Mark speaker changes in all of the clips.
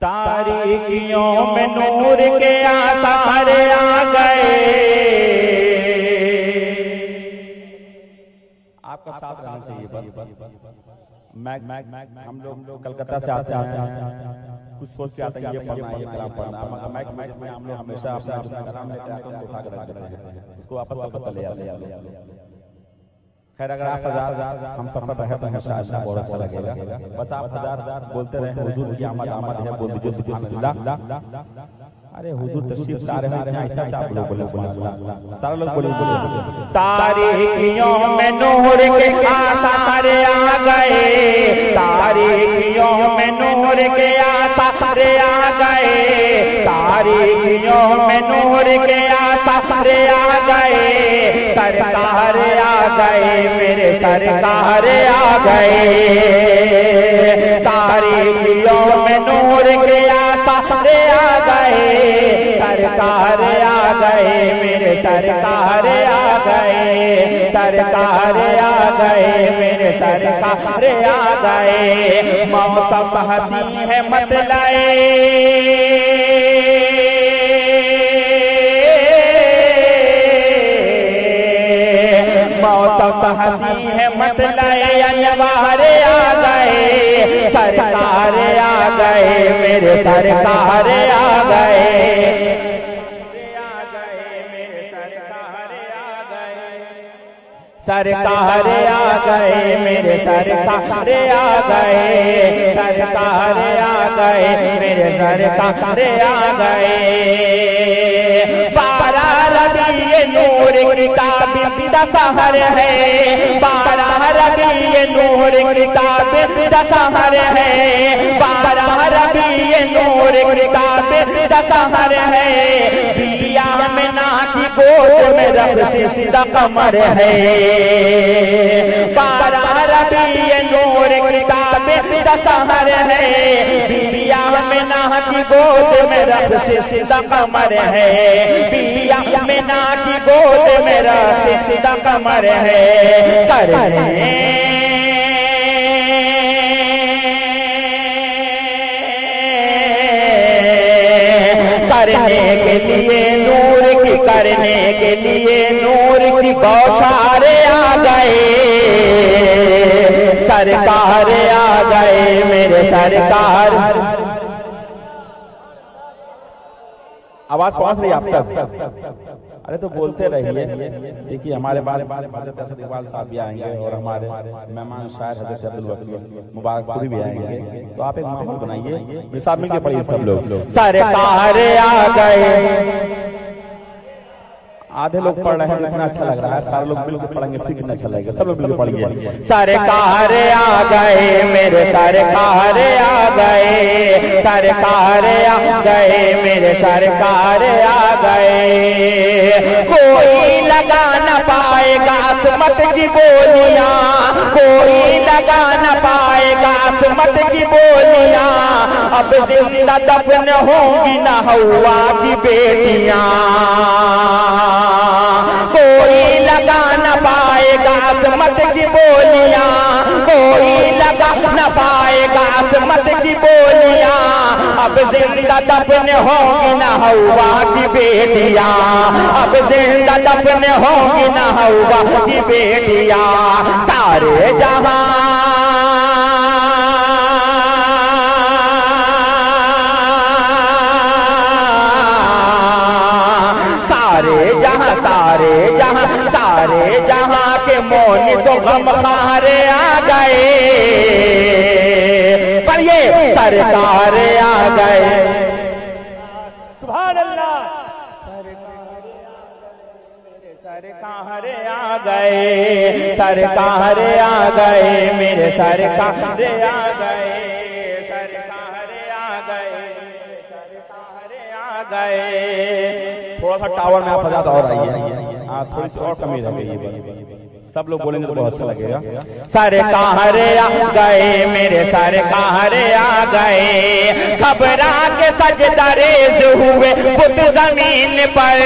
Speaker 1: تاریکیوں میں نور کے آثار آ گئے. آپ کا ساتھ رہنا چاہیے بس. ہم لوگ کلکتہ سے آتے ہیں, کچھ سوچ کے آتے ہیں یہ پڑھنا ہے یہ کلام پڑھنا ہے, مائک میں ہم لوگ ہمیشہ اپنا کلام لیتے ہیں, اس کو اٹھا کر رکھ دیتے ہیں, اس کو واپس کلکتہ لے آتے ہیں. خیر اگر آپ ہزار ہم سفر رہے تو انشاءاللہ بہت اچھا لگے گا. بس آپ ہزار بولتے رہے حضور کی آمد آمد ہے, بول دیجیے سبحان اللہ. ارے حضور تشریف لا رہے ہیں, ایسا سے آپ لوگ بولے سبحان اللہ, سارے لوگ بولے. تاریکیوں میں نور کے آثار آ گئے, تاریکیوں میں نور کے آثار آ گئے, تاریکیوں میں نور کے آثار آ گئے. سرکار آ گئے میرے سرکار آ گئے, تاریکیوں میں نور کے آثار آ گئے. سرکار آ گئے میرے سرکار آ گئے, سرکار آ گئے میرے سرکار آ گئے. موسم حسین ہے مت لائے, موسم حسین ہے مت لائے, انوار آ گئے, سرکار آ گئے میرے سرکار آ گئے. سرکار آ گئے میرے سرکار آ گئے, سرکار آ گئے میرے سرکار آ گئے. 12 ربیع نور کتاب دسہر ہے, 12 ربیع نور کتاب دسہر ہے, 12 ربیع نور کتاب دسہر ہے. بیا میں نا کی گود میں رب سجدہ قمر ہے, 12 ربیع نور کتاب دسہر ہے. بیا میں نا کی گود میں رب سجدہ قمر ہے, بیا میں نا کی گود میں رب سجدہ قمر ہے. کرنے کے لیے نور کی, کرنے کے لیے نور کی بوچھار آ گئے, سرکار آ گئے میرے سرکار. آواز پہنچ رہی آپ تک؟ ارے تو بولتے رہیے. دیکھیے ہمارے بعد حضرت اسد اقبال صاحب بھی آئیں گے, اور ہمارے مہمان شاعر حضرت عبدالوکیل مبارک پوری بھی آئیں گے, تو آپ ایک ماحول بنائیے, نصاب مل کے پڑھیے سب لوگ. سرکار آ گئے. آدھے لوگ پڑھ رہے ہیں اتنا اچھا لگ رہا ہے, سارے لوگ مل کے پڑھیں گے پھر کتنا اچھا لگے گا. سب لوگ مل کے پڑھیے. سرکار آ گئے میرے سرکار آ گئے, سرکار آ گئے میرے سرکار آ گئے. کوئی لگا نہ پائے گا عصمت کی بولیاں, کوئی لگا نہ پائے گا عصمت کی بولیاں. اب زندہ دفن ہوں گی نہ ہوا کی بیٹیاں, کوئی لگا نہ پائے گا عصمت کی بولیاں, کوئی لگا نہ پائے گا عصمت کی بولیاں. اب زندہ دفن ہوں گی نہ ہوا کی بیٹیاں, اب زندہ dafne hongi na hoga ki betiya sare सारे जहां के मोनी तो गम खारे आ गए पर ये सरकार आ गए सुभान अल्लाह सरकार आ गए सरकार आ गए मेरे सरकार आ गए सरकार आ गए सरकार आ गए थोड़ा सा टावर में आप ज्यादा और आइए थोड़ी सी और कमी रह गई है सब लोग बोलेंगे तो बहुत अच्छा लगेगा सरकार आ गए मेरे सरकार आ गए घबरा के सजदा रेज़ हुए बुत जमीन पर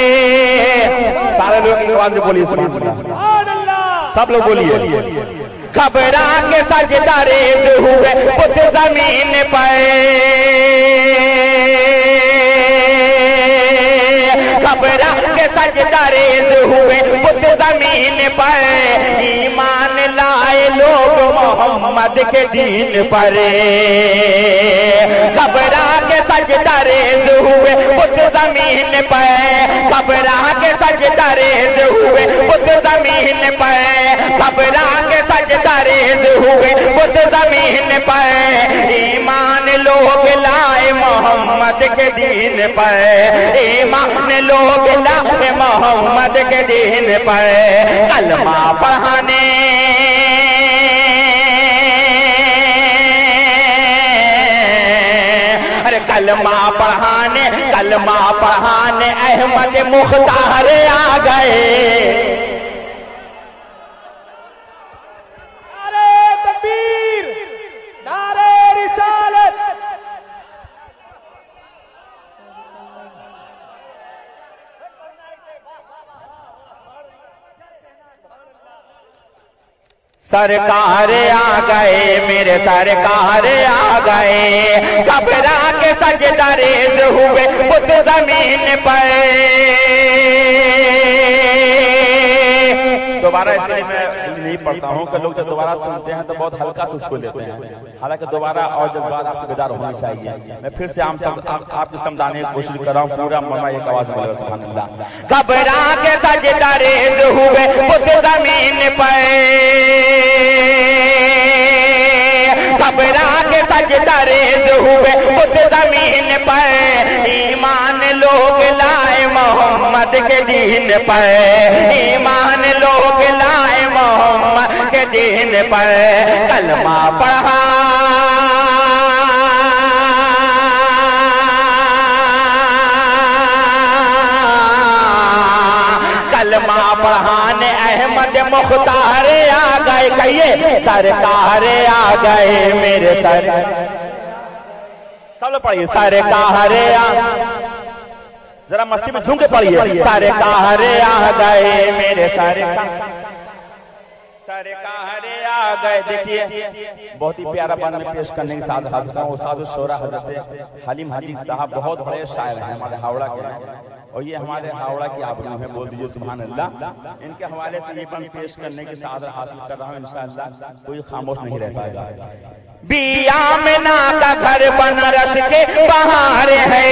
Speaker 1: सारे लोग आवाज में बोलिए सुभान अल्लाह सब लोग बोलिए घबरा के सजदा रेज़ हुए बुत ज़मीन पर, घबरा के सजदा रेज़ हुए बुत ज़मीन पर, ईमान लाए लोग मोहम्मद के दीन पर, घबरा के सजदा रेज़ हुए बुत ज़मीन पर, घबरा के सजदा रेज़ हुए बुत ज़मीन पर, घबरा के सजदा रेज़ हुए बुत ज़मीन पर, ईमान लोग लाए मोहम्मद के दीन पर, ईमान लोग लाए मोहम्मद के दीन पर, कलमा पढ़ाने कलमा पढ़ाने अहमद मुख्तार आ गए।
Speaker 2: नारे तकबीर, नारे रिसालत।
Speaker 1: सरकार आ गए, मेरे सरकार आ गए, घबरा के सजदा रेज़ हुए बुत ज़मीन पर। दोबारा इसलिए मैं नहीं पढ़ता हूँ कि लोग जब दोबारा सुनते हैं तो बहुत हल्का से उसको लेते हैं, हालांकि दोबारा और जज्बात आपको बेदार होनी चाहिए। मैं फिर से आपको समझाने की कोशिश कर रहा हूँ, पूरा ममा एक आवाज में बोलो सुभान अल्लाह। घबरा के सजदा रेज़ हुए बुत ज़मीन पर, घबरा के सजदा रेज़ हुए बुत ज़मीन पर, ईमान लोग लाए मोहम्मद के दीन पर, ईमान लोग लाए मोहम्मद के दीन पर, कलमा पढ़ा कलमा पढ़ाने अहमद मुख्तार आ गए। कहिए सरकार आ गए, मेरे सर सब लोग पढ़िए सरकार आ, जरा मस्ती में झूम के पढ़िए सरकार आ गए, मेरे सरकार आ गए। देखिए बहुत ही प्यारा बन में पेश करने की साथ हाजिर हूँ। उस्ताद शोरा हजरत हलीम हाजी साहब बहुत बड़े शायर हैं, हमारे हावड़ा के हैं, और ये हमारे हावड़ा की आबरू है, बोल दीजिए सुभान अल्लाह। इनके हवाले से ये बन पेश करने की सादर हासिल कर रहा हूँ, इंशाअल्लाह कोई खामोश नहीं रह पाएगा। बियामना का घर बनारस के बाहर है,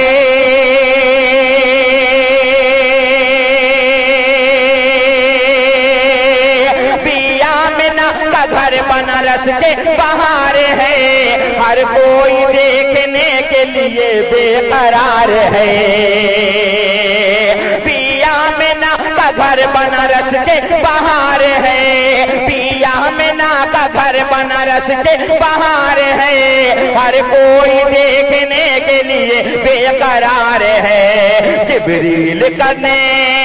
Speaker 1: बियामना का घर बनारस के बाहर है, हर कोई देखने के लिए बेकरार है। बियामना का घर बनारस के बाहर है, बियामना का घर बनारस के बाहर है, हर कोई देखने के लिए बेकरार है। जिब्रील करने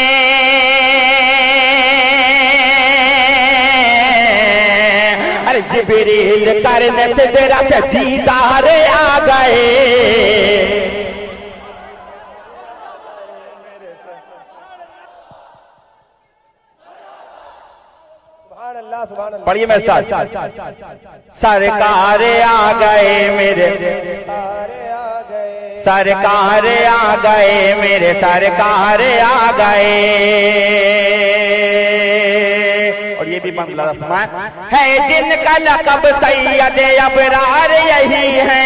Speaker 1: जिब्रील करने से जरा से दीदार आ गए। पढ़िए मेरे साथ सरकार आ गए, मेरे सरकार आ गए, मेरे सरकार आ गए। और ये भी बंगला है जिनका लक़ब सैयद अबरार यही है,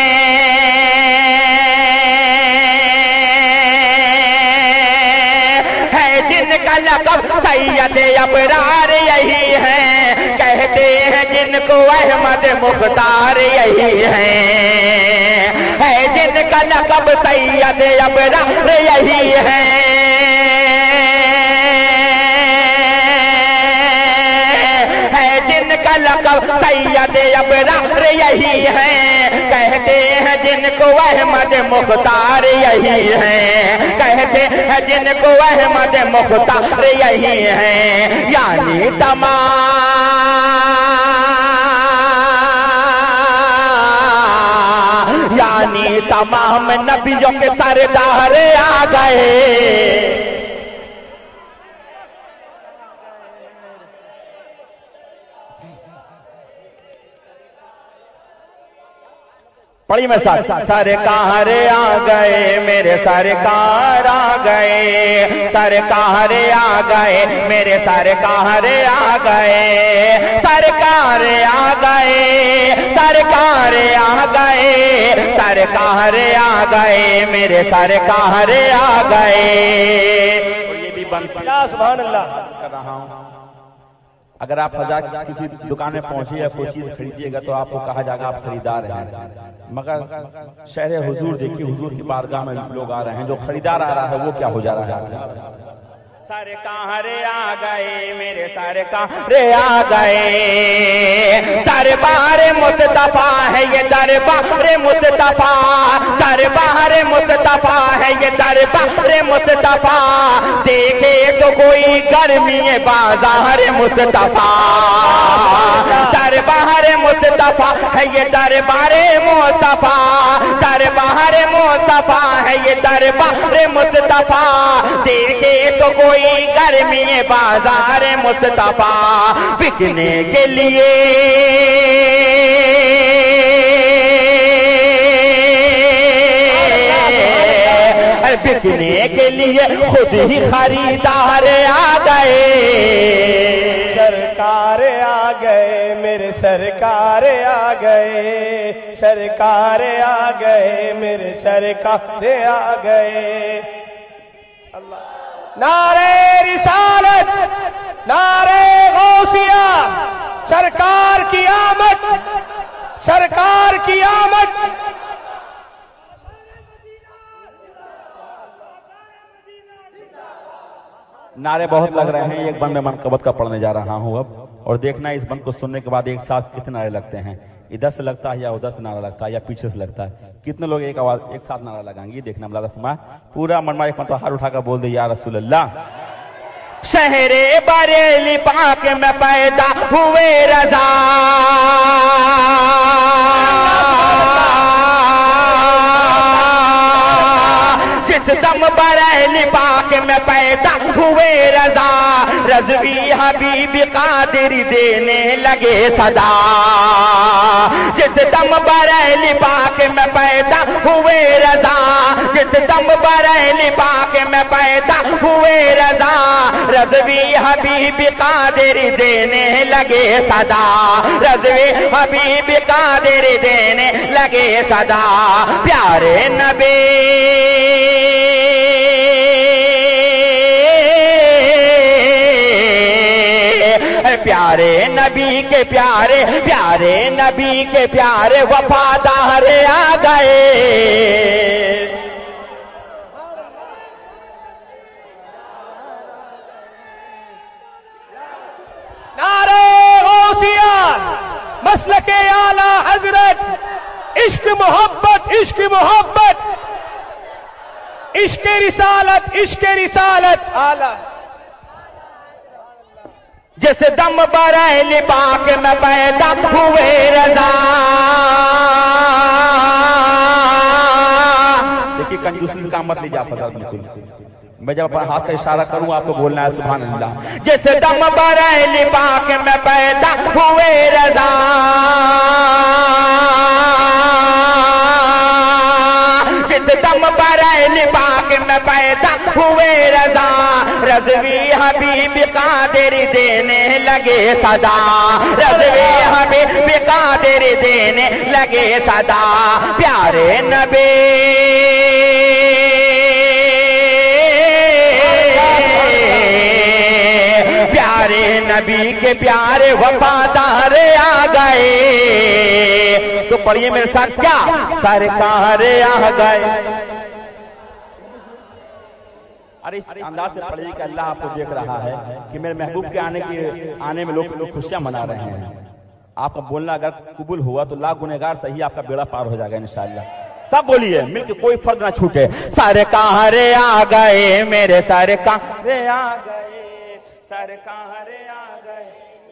Speaker 1: जिनका लक़ब सैयद अबरार यही है, कहते हैं जिनको अहमद मुख्तार यही है जिनका लक़ब सैयद अबरार यही है, जिनका लक़ब सैयद अबरार यही है, कहते हैं जिनको अहमद मुख्तार यही है, कहते हैं जिनको अहमद मुख्तार यही है। यानी तमाम नबियों के सरदार आ गए। پڑھیے میرے ساتھ. سرکار آ گئے میرے سرکار آ گئے, سرکار آ گئے میرے سرکار آ گئے, سرکار آ گئے, سرکار آ گئے, سرکار آ گئے میرے سرکار آ گئے. اور یہ بھی بند
Speaker 2: سبحان اللہ
Speaker 1: کر رہا ہوں. اگر آپ فضا کسی دکان میں پہنچے یا کوئی چیز خریدیے گا تو آپ کو کہا جائے گا آپ خریدار ہیں, مگر شہر حضور دیکھیے, حضور کی بارگاہ میں لوگ آ رہے ہیں, جو خریدار آ رہا ہے وہ کیا ہو جا رہا ہے. سرکار آ گئے میرے سرکار آ گئے, دربار مصطفیٰ ہے یہ دربار مصطفیٰ, دربار مصطفیٰ ہے یہ دربار مصطفیٰ, دیکھے تو کوئی گرمی بازار مصطفیٰ, دربار مصطفیٰ ہے یہ دربار مصطفیٰ, دربار مصطفیٰ ہے یہ دربار مصطفیٰ, دیکھے تو کوئی گرمی بازار مصطفیٰ, بکنے کے لیے بکنے کے لیے خود ہی خریدار آ گئے.
Speaker 2: سرکار آ گئے میرے سرکار آ گئے, سرکار آ گئے میرے سرکار آ گئے. اللہ نعرے رسالت, نعرے غوثیہ, سرکار کی آمد, سرکار کی آمد.
Speaker 1: نعرے بہت لگ رہے ہیں. ایک بند میں منقبت کا پڑھنے جا رہا ہوں اب, اور دیکھنا اس بند کو سننے کے بعد ایک ساتھ کتنے نعرے لگتے ہیں. ادھر سے لگتا ہے یا ادھر سے نعرہ لگتا ہے یا پیچھے سے لگتا ہے, کتنے لوگ ایک آواز ایک ساتھ نعرہ لگائیں گے. دیکھنا ملازم فرمائے پورا منما ایک مرتبہ ہاتھ اٹھا کر بول دے یا رسول اللہ. شہر بریلی پاک میں پیدا ہوئے رضا, جس دم بریلی پاک میں پیدا ہوئے رضا, رضوی حبیب قادر دینے لگے صدا. جس دم بریلی پاک میں پیدا ہوئے رضا, جس دم بریلی پاک میں پیدا ہوئے رضا, رضوی حبیب قادر دینے لگے صدا, رضوی حبیب قادر دینے لگے صدا. پیارے نبی پیارے نبی کے پیارے, پیارے نبی کے پیارے وفادار آ گئے.
Speaker 2: نعرے غوثیہ, مسلک اعلی حضرت, عشق محبت, عشق محبت, عشق رسالت, عشق رسالت اعلی.
Speaker 1: جس دم بریلی پاک میں پیدا ہوئے رضا. دیکھیے کنجوسی کا مت لیجیے آپ بالکل, میں جب اپنا ہاتھ کا اشارہ کروں آپ کو بولنا ہے سبحان اللہ. جس دم بریلی پاک میں پیدا ہوئے رضا, جس دم بریلی پاک میں پیدا ہوئے رضا, رضوی حبیب قادر دینے لگے صدا, رضوی حبیب قادر دینے لگے صدا. پیارے نبی پیارے نبی کے پیارے وفادار آ گئے. تو پڑھیے میرے ساتھ کیا, سرکار آ گئے. ارے اس انداز سے پڑھیے کہ اللہ آپ کو دیکھ رہا ہے کہ میرے محبوب کے آنے میں لوگ خوشیاں منا رہے ہیں. آپ کا بولنا اگر قبول ہوا تو لاکھ گنہگار صحیح آپ کا بیڑا پار ہو جائے گا انشاءاللہ. سب بولیے مل کے, کوئی فرق نہ چھوٹے. سرکار آ گئے میرے سرکار آ گئے, سرکار آ گئے,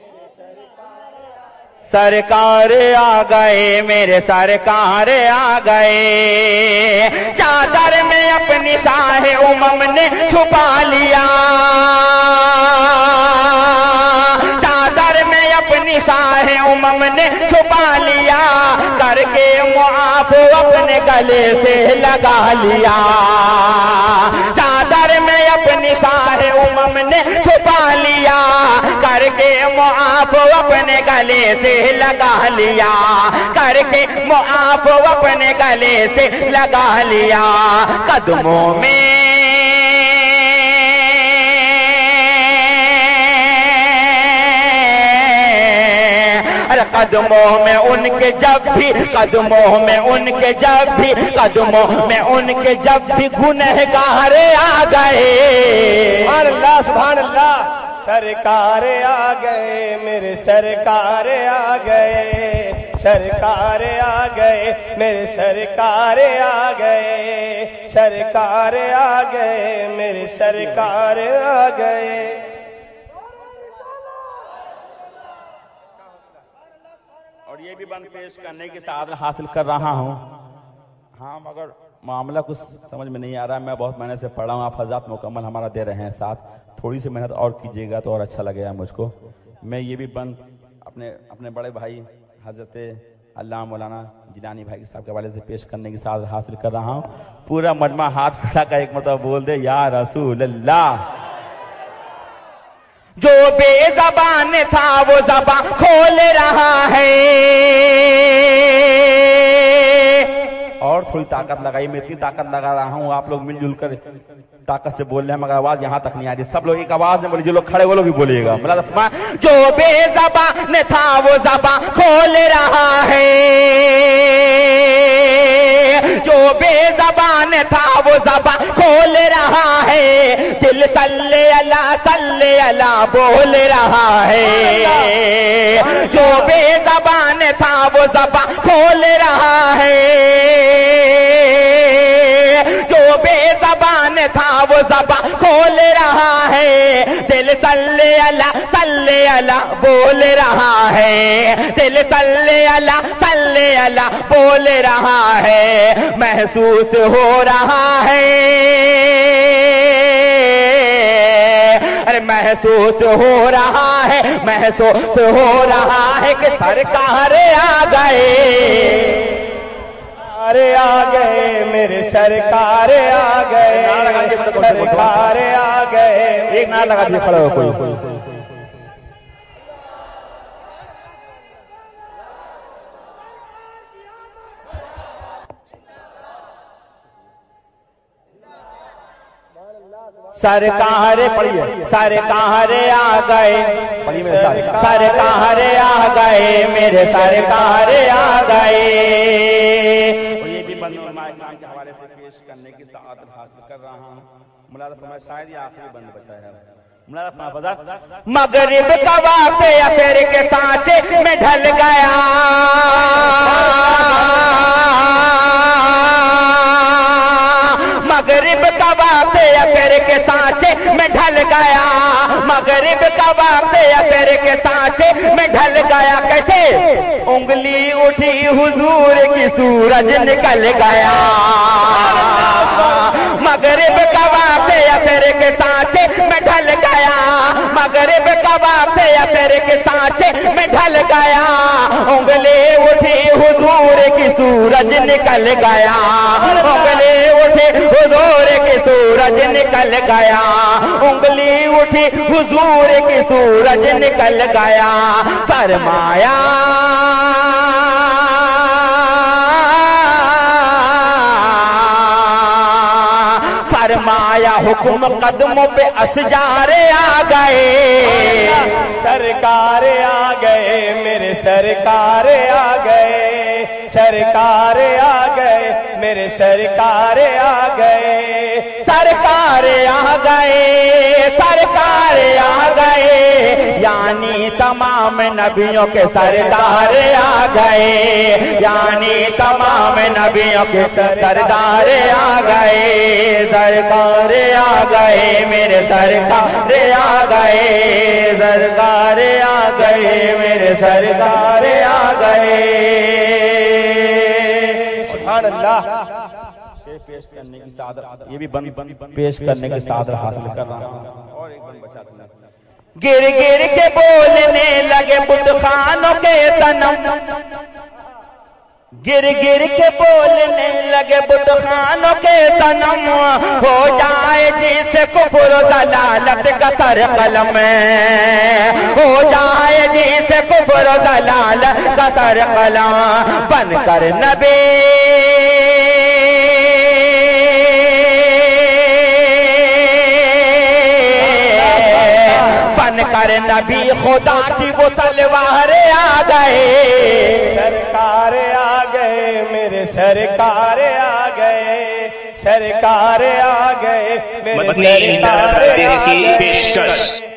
Speaker 1: سرکار آ گئے میرے سرکار آ گئے. چادر میں اپنی شاہ امم نے چھپا لیا, چادر میں اپنی شاہ امم نے چھپا لیا. کر کر کے معاف اپنے گلے سے لگا لیا، چادر میں اپنی شاہ امم نے چھپا لیا، کر کے معاف اپنے گلے سے لگا لیا، کر کے معاف اپنے گلے سے لگا لیا، قدموں میں قدموں میں ان کے جب بھی، قدموں میں ان کے جب بھی، قدموں میں ان کے جب بھی گنہگار آ گئے۔
Speaker 2: سبحان اللہ سبحان اللہ، سرکار آ گئے میرے سرکار آ گئے، سرکار آ گئے میرے سرکار آ گئے، سرکار آ گئے میرے سرکار آ گئے۔
Speaker 1: اور یہ بھی بند پیش کرنے کی سعادت حاصل کر رہا ہوں۔ ہاں مگر معاملہ کچھ سمجھ میں نہیں آ رہا ہے، میں بہت محنت سے پڑھا ہوں، آپ حضرات مکمل ہمارا دے رہے ہیں ساتھ، تھوڑی سی محنت اور کیجیے گا تو اور اچھا لگے گا مجھ کو۔ میں یہ بھی بند اپنے بڑے بھائی حضرت علامہ مولانا جیلانی بھائی صاحب کے حوالے سے پیش کرنے کی سعادت حاصل کر رہا ہوں۔ پورا مجمع ہاتھ پھیلا کر ایک مرتبہ بول دے یا رسول اللہ۔ جو بے زبان تھا وہ زبان کھول رہا ہے، اور تھوڑی طاقت لگائی، میں اتنی طاقت لگا رہا ہوں، آپ لوگ مل جل کر طاقت سے بول رہے ہیں مگر آواز یہاں تک نہیں آ رہی، سب لوگ ایک آواز میں بولے، جو لوگ کھڑے وہ لوگ بھی بولیے گا۔ جو بے زبان تھا وہ زبان کھول رہا ہے، جو بے زبان تھا وہ زبان کھول رہا ہے، دل صلی اللہ بول رہا ہے، جو بے زبان تھا وہ زبان کھول رہا ہے، جو بے زبان تھا وہ زبان کھول رہا ہے، دل صلی اللہ بول رہا ہے، دل صلی اللہ بول رہا ہے، محسوس ہو رہا ہے، ارے محسوس ہو رہا ہے، محسوس ہو رہا ہے کہ سرکار آ گئے،
Speaker 2: آ گئے میرے سرکار آ گئے، سرکار آ گئے۔
Speaker 1: ایک نعرہ لگا دیے کھڑے ہو کوئی۔ سرکار پڑھیے، سرکار آ گئے، سرکار آ گئے میرے سرکار آ گئے۔ اور یہ بھی بند علماء اکرام کے حوالے سے پیش کرنے کی سعادت حاصل کر رہا ہوں۔ ملاحظہ فرمائے شاید یہ آخری بند بچا ہے۔ ملاحظہ فرمائے مغرب کا واقعہ پھر کے سانچے میں ڈھل گیا، مغرب کا واقعہ پھر کے سانچے میں ڈھل گیا، مغرب کا واقعہ پھر کے سانچے میں ڈھل گیا، کیسے انگلی اٹھی حضور کی سورج نکل گیا، مغرب کا واقعہ پھر کے سانچے میں ڈھل گیا، مغرب کا واقعہ پھر کے سانچے میں ڈھل گیا، انگلی اٹھی حضور کی سورج نکل گیا، انگلی اٹھی حضور کی سورج نکل گیا، انگلی اٹھی حضور کی سورج نکل گیا، فرمایا فرمایا حکم قدموں پہ اشجار آ گئے،
Speaker 2: سرکار آ گئے میرے سرکار آ گئے، سرکار آ گئے میرے سرکار آ گئے،
Speaker 1: سرکار آ گئے، سرکار آ گئے، یعنی تمام نبیوں کے سردار آ گئے، یعنی تمام نبیوں کے سردار آ گئے، سرکار آ گئے میرے سرکار آ گئے، سرکار آ گئے میرے سرکار آ گئے۔
Speaker 2: سبحان اللہ۔
Speaker 1: پیش کرنے کی سعادت، یہ بھی بند پیش کرنے کی سعادت حاصل کر رہا ہوں، اور ایک بند بچا تھا۔ گر گر کے بولنے لگے بت خانوں کے صنم،
Speaker 2: گر گر کے بولنے لگے بت خانوں کے صنم، ہو جائے جس کفر و ضلالت کا سر قلم، ہو جائے جس کفر و ضلالت کا سر قلم، بن کر نبی بن کر نبی خدا کی وہ تلوار آ گئے، سرکار آ گئے میرے سرکار آ گئے، سرکار آ گئے میرے سرکار آ گئے۔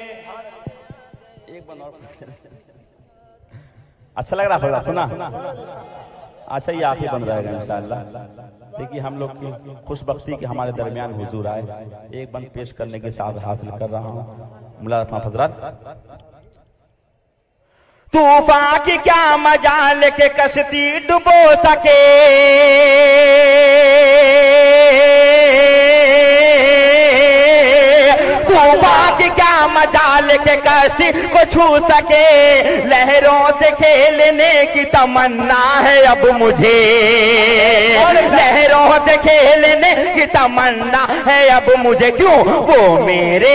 Speaker 1: اچھا لگ رہا ہے نا؟ اچھا یہ آخری بن رہے گا انشاءاللہ۔ دیکھیے ہم لوگ کی خوش بختی کہ ہمارے درمیان حضور آئے، ایک بند پیش کرنے کی سعادت حاصل کر رہا ہوں۔ ملاحظہ حضرات،
Speaker 2: طوفان کی کیا مجال کہ کشتی ڈبو سکے، طوفان کی کیا مجال کہ کشتی کو چھو سکے، لہروں سے کھیلنے کی تمنا ہے اب مجھے، لہروں سے کھیلنے کی تمنا ہے اب مجھے، کیوں وہ میرے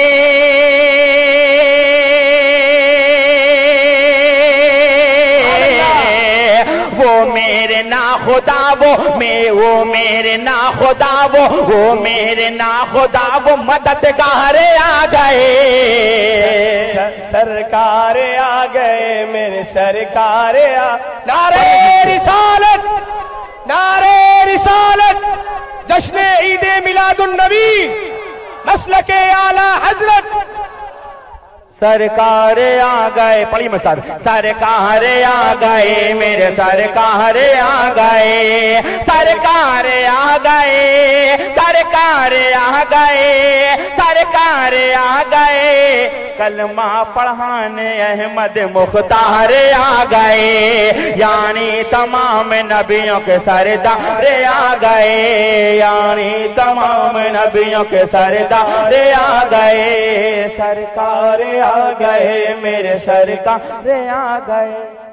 Speaker 2: میرے نا خدا وہ میرے نا خدا وہ میرے نا خدا وہ مددگار آ گئے، سرکار آ گئے میرے سرکار آ۔ نعرہ رسالت، نعرہ رسالت، جشن عید میلاد النبی، مسلک اعلی حضرت، سرکار آ گئے، پڑھی میں ساتھ، سرکار آ گئے میرے سرکار آ گئے، سرکار آ گئے، سرکار آ گئے، سرکار آ گئے، کلمہ پڑھانے احمد مختار آ گئے، یعنی تمام نبیوں کے سردار آ گئے، یعنی تمام نبیوں کے سردار آ گئے، سرکار آ گئے میرے سرکار آ گئے۔